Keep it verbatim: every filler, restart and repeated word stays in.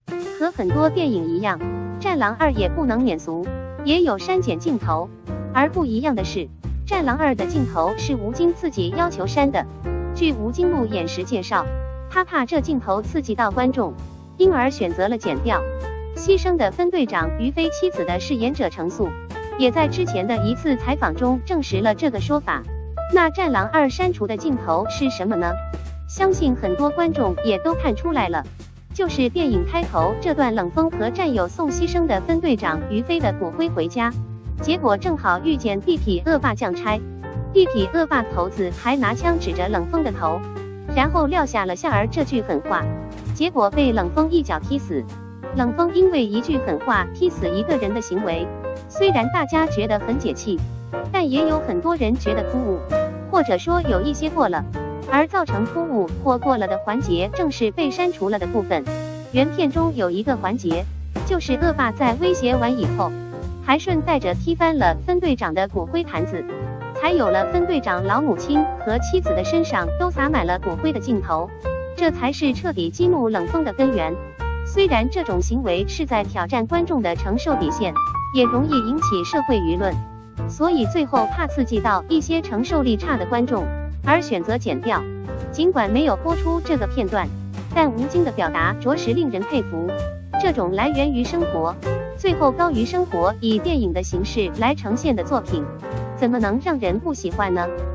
和很多电影一样，《战狼二》也不能免俗，也有删减镜头。而不一样的是，《战狼二》的镜头是吴京自己要求删的。据吴京路演时介绍，他怕这镜头刺激到观众，因而选择了剪掉。牺牲的分队长于飞妻子的饰演者程素，也在之前的一次采访中证实了这个说法。那《战狼二》删除的镜头是什么呢？相信很多观众也都看出来了，就是电影开头这段冷锋和战友送牺牲的分队长于飞的骨灰回家，结果正好遇见地痞恶霸将差，地痞恶霸头子还拿枪指着冷锋的头，然后撂下了下儿这句狠话，结果被冷锋一脚踢死。冷锋因为一句狠话踢死一个人的行为，虽然大家觉得很解气，但也有很多人觉得突兀，或者说有一些过了。而造成突兀或过了的环节正是被删除了的部分。原片中有一个环节，就是恶霸在威胁完以后，还顺带着踢翻了分队长的骨灰坛子，才有了分队长老母亲和妻子的身上都洒满了骨灰的镜头，这才是彻底激怒冷锋的根源。虽然这种行为是在挑战观众的承受底线，也容易引起社会舆论，所以最后怕刺激到一些承受力差的观众，而选择剪掉。尽管没有播出这个片段，但吴京的表达着实令人佩服。这种来源于生活，最后高于生活，以电影的形式来呈现的作品，怎么能让人不喜欢呢？